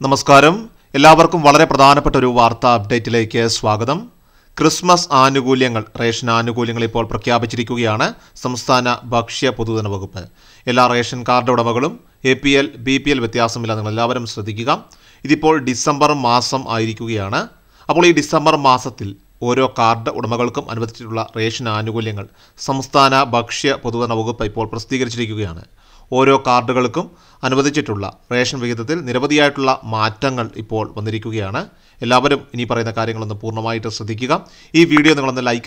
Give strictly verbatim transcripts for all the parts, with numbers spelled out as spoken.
നമസ്കാരം. എല്ലാവർക്കും വളരെ പ്രധാനപ്പെട്ട ഒരു വാർത്താ അപ്ഡേറ്റിലേക്ക് സ്വാഗതം. ക്രിസ്മസ് ആനുകൂല്യങ്ങൾ, റേഷൻ ആനുകൂല്യങ്ങൾ ഇപ്പോൾ പ്രഖ്യാപിച്ചിരിക്കുകയാണ് സംസ്ഥാന ഭക്ഷ്യ പൊതുജന വകുപ്പ്. എല്ലാ റേഷൻ കാർഡ് ഉടമകളും A P L B P L വ്യത്യാസമില്ല, നിങ്ങൾ എല്ലാവരും ശ്രദ്ധിക്കുക. ഇതിപ്പോൾ ഡിസംബർ മാസം ആയിരിക്കുകയാണ്. അപ്പോൾ ഈ ഡിസംബർ മാസത്തിൽ ഓരോ കാർഡ് ഉടമകൾക്കും അനുവദിച്ചിട്ടുള്ള റേഷൻ ആനുകൂല്യങ്ങൾ സംസ്ഥാന ഭക്ഷ്യ പൊതുജന വകുപ്പ് ഇപ്പോൾ പ്രസിദ്ധീകരിച്ചിരിക്കുകയാണ്. ഓരോ കാർഡുകൾക്കും അനുവദിച്ചിട്ടുള്ള റേഷൻ വിഹിതത്തിൽ നിരവധിയായിട്ടുള്ള മാറ്റങ്ങൾ ഇപ്പോൾ വന്നിരിക്കുകയാണ്. എല്ലാവരും ഇനി പറയുന്ന കാര്യങ്ങളൊന്ന് പൂർണ്ണമായിട്ട് ശ്രദ്ധിക്കുക. ഈ വീഡിയോ നിങ്ങളൊന്ന് ലൈക്ക്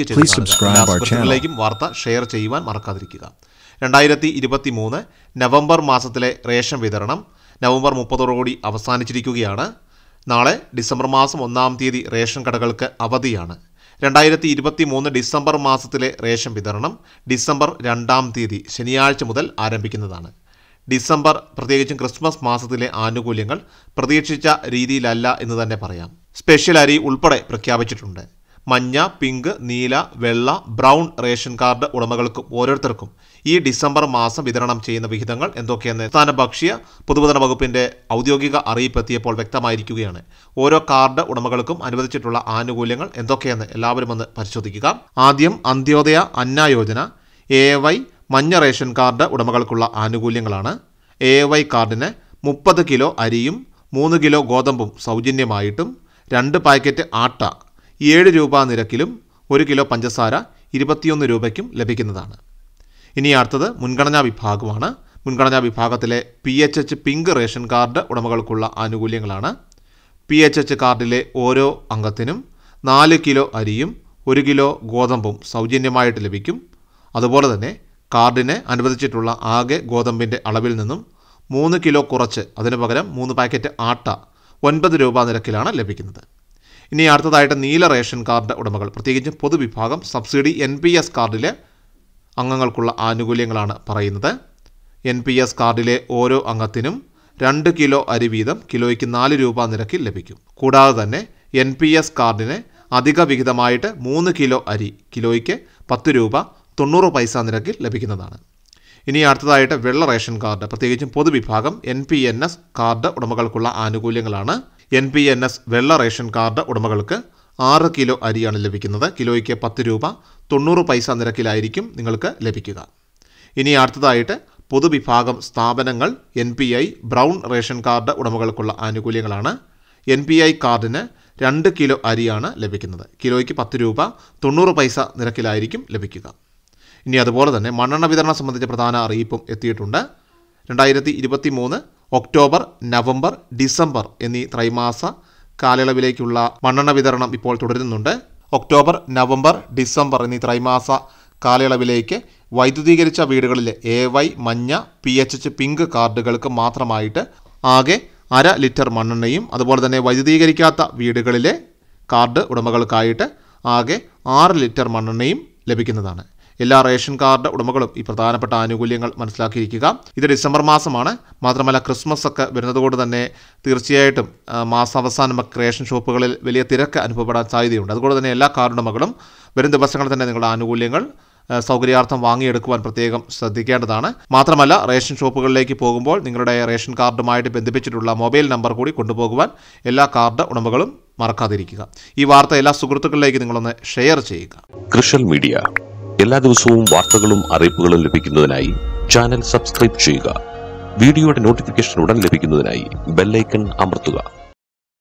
ചെയ്ത് വാർത്ത ഷെയർ ചെയ്യുവാൻ മറക്കാതിരിക്കുക. രണ്ടായിരത്തി ഇരുപത്തി മൂന്ന് നവംബർ മാസത്തിലെ റേഷൻ വിതരണം നവംബർ മുപ്പതോടുകൂടി അവസാനിച്ചിരിക്കുകയാണ്. നാളെ ഡിസംബർ മാസം ഒന്നാം തീയതി റേഷൻ കടകൾക്ക് അവധിയാണ്. രണ്ടായിരത്തി ഇരുപത്തി മൂന്ന് ഡിസംബർ മാസത്തിലെ റേഷൻ വിതരണം ഡിസംബർ രണ്ടാം തീയതി ശനിയാഴ്ച മുതൽ ആരംഭിക്കുന്നതാണ്. ഡിസംബർ പ്രത്യേകിച്ചും ക്രിസ്മസ് മാസത്തിലെ ആനുകൂല്യങ്ങൾ പ്രതീക്ഷിച്ച രീതിയിലല്ല എന്ന് തന്നെ പറയാം. സ്പെഷ്യൽ അരി ഉൾപ്പെടെ പ്രഖ്യാപിച്ചിട്ടുണ്ട്. മഞ്ഞ, പിങ്ക്, നീല, വെള്ള, ബ്രൗൺ റേഷൻ കാർഡ് ഉടമകൾക്കും ഓരോരുത്തർക്കും ഈ ഡിസംബർ മാസം വിതരണം ചെയ്യുന്ന വിഹിതങ്ങൾ എന്തൊക്കെയെന്ന് സംസ്ഥാന ഭക്ഷ്യ പൊതുജന വകുപ്പിന്റെ ഔദ്യോഗിക അറിയിപ്പ് എത്തിയപ്പോൾ വ്യക്തമായിരിക്കുകയാണ്. ഓരോ കാർഡ് ഉടമകൾക്കും അനുവദിച്ചിട്ടുള്ള ആനുകൂല്യങ്ങൾ എന്തൊക്കെയെന്ന് എല്ലാവരും ഒന്ന് പരിശോധിക്കുക. ആദ്യം അന്ത്യോദയ അന്ന യോജന എ വൈ മഞ്ഞ റേഷൻ കാർഡ് ഉടമകൾക്കുള്ള ആനുകൂല്യങ്ങളാണ്. എ വൈ കാർഡിന് മുപ്പത് കിലോ അരിയും മൂന്ന് കിലോ ഗോതമ്പും സൗജന്യമായിട്ടും രണ്ട് പാക്കറ്റ് ആട്ട ഏഴ് രൂപ നിരക്കിലും ഒരു കിലോ പഞ്ചസാര ഇരുപത്തിയൊന്ന് രൂപയ്ക്കും ലഭിക്കുന്നതാണ്. ഇനി അടുത്തത് മുൻഗണനാ വിഭാഗമാണ്. മുൻഗണനാ വിഭാഗത്തിലെ P H H pink ration card ഉടമകൾക്കുള്ള ആനുകൂല്യങ്ങളാണ്. പി എച്ച് എച്ച് കാർഡിലെ ഓരോ അംഗത്തിനും നാല് കിലോ അരിയും ഒരു കിലോ ഗോതമ്പും സൗജന്യമായിട്ട് ലഭിക്കും. അതുപോലെ തന്നെ കാർഡിന് അനുവദിച്ചിട്ടുള്ള ആകെ ഗോതമ്പിൻ്റെ അളവിൽ നിന്നും മൂന്ന് കിലോ കുറച്ച് അതിനു പകരം മൂന്ന് പാക്കറ്റ് ആട്ട ഒൻപത് രൂപ നിരക്കിലാണ് ലഭിക്കുന്നത്. ഇനി അടുത്തതായിട്ട് നീല റേഷൻ കാർഡ് ഉടമകൾ, പ്രത്യേകിച്ചും പൊതുവിഭാഗം സബ്സിഡി എൻ പി എസ് കാർഡിലെ അംഗങ്ങൾക്കുള്ള ആനുകൂല്യങ്ങളാണ് പറയുന്നത്. എൻ പി എസ് കാർഡിലെ ഓരോ അംഗത്തിനും രണ്ട് കിലോ അരി വീതം കിലോയ്ക്ക് നാല് രൂപ നിരക്കിൽ ലഭിക്കും. കൂടാതെ തന്നെ എൻ പി എസ് കാർഡിന് അധിക വിഹിതമായിട്ട് മൂന്ന് കിലോ അരി കിലോയ്ക്ക് പത്ത് രൂപ തൊണ്ണൂറ് പൈസ നിരക്കിൽ ലഭിക്കുന്നതാണ്. ഇനി അടുത്തതായിട്ട് വെള്ള റേഷൻ കാർഡ്, പ്രത്യേകിച്ചും പൊതുവിഭാഗം N P N S card ഉടമകൾക്കുള്ള ആനുകൂല്യങ്ങളാണ്. എൻ പി എൻ എസ് വെള്ള റേഷൻ കാർഡ് ഉടമകൾക്ക് ആറ് കിലോ അരിയാണ് ലഭിക്കുന്നത്. കിലോയ്ക്ക് പത്ത് രൂപ തൊണ്ണൂറ് പൈസ നിരക്കിലായിരിക്കും നിങ്ങൾക്ക് ലഭിക്കുക. ഇനി അടുത്തതായിട്ട് പൊതുവിഭാഗം സ്ഥാപനങ്ങൾ N P I brown ration card ഉടമകൾക്കുള്ള ആനുകൂല്യങ്ങളാണ്. എൻ പി ഐ കാർഡിന് രണ്ട് കിലോ അരിയാണ് ലഭിക്കുന്നത്. കിലോയ്ക്ക് പത്ത് രൂപ തൊണ്ണൂറ് പൈസ നിരക്കിലായിരിക്കും ലഭിക്കുക. ഇനി അതുപോലെ തന്നെ മണ്ണെണ്ണ വിതരണം സംബന്ധിച്ച പ്രധാന അറിയിപ്പും എത്തിയിട്ടുണ്ട്. രണ്ടായിരത്തി ഇരുപത്തി മൂന്ന് ഒക്ടോബർ, നവംബർ, ഡിസംബർ എന്നീ ത്രൈമാസ കാലയളവിലേക്കുള്ള മണ്ണെണ്ണ വിതരണം ഇപ്പോൾ തുടരുന്നുണ്ട്. ഒക്ടോബർ, നവംബർ, ഡിസംബർ എന്നീ ത്രൈമാസ കാലയളവിലേക്ക് വൈദ്യുതീകരിച്ച വീടുകളിലെ എ വൈ മഞ്ഞ പി എച്ച് എച്ച് പിങ്ക് കാർഡുകൾക്ക് മാത്രമായിട്ട് ആകെ അര ലിറ്റർ മണ്ണെണ്ണയും അതുപോലെ തന്നെ വൈദ്യുതീകരിക്കാത്ത വീടുകളിലെ കാർഡ് ഉടമകൾക്കായിട്ട് ആകെ ആറ് ലിറ്റർ മണ്ണെണ്ണയും ലഭിക്കുന്നതാണ്. എല്ലാ റേഷൻ കാർഡ് ഉടമകളും ഈ പ്രധാനപ്പെട്ട ആനുകൂല്യങ്ങൾ മനസ്സിലാക്കിയിരിക്കുക. ഇത് ഡിസംബർ മാസമാണ്. മാത്രമല്ല ക്രിസ്മസ് ഒക്കെ വരുന്നതുകൊണ്ട് തന്നെ തീർച്ചയായിട്ടും മാസാവസാനം റേഷൻ ഷോപ്പുകളിൽ വലിയ തിരക്ക് അനുഭവപ്പെടാൻ സാധ്യതയുണ്ട്. അതുകൊണ്ട് തന്നെ എല്ലാ കാർഡ് ഉടമകളും വരും ദിവസങ്ങളിൽ തന്നെ നിങ്ങളുടെ ആനുകൂല്യങ്ങൾ സൗകര്യാർത്ഥം വാങ്ങിയെടുക്കുവാൻ പ്രത്യേകം ശ്രദ്ധിക്കേണ്ടതാണ്. മാത്രമല്ല റേഷൻ ഷോപ്പുകളിലേക്ക് പോകുമ്പോൾ നിങ്ങളുടെ റേഷൻ കാർഡുമായിട്ട് ബന്ധിപ്പിച്ചിട്ടുള്ള മൊബൈൽ നമ്പർ കൂടി കൊണ്ടുപോകുവാൻ എല്ലാ കാർഡ് ഉടമകളും മറക്കാതിരിക്കുക. ഈ വാർത്ത എല്ലാ സുഹൃത്തുക്കളിലേക്ക് നിങ്ങളൊന്ന് ഷെയർ ചെയ്യുക. ക്രിഷൽ മീഡിയ എല്ലാ ദിവസവും വാർത്തകളും അറിയിപ്പുകളും ലഭിക്കുന്നതിനായി ചാനൽ സബ്സ്ക്രൈബ് ചെയ്യുക. വീഡിയോയുടെ നോട്ടിഫിക്കേഷൻ ഉടൻ ലഭിക്കുന്നതിനായി ബെൽ ഐക്കൺ അമർത്തുക.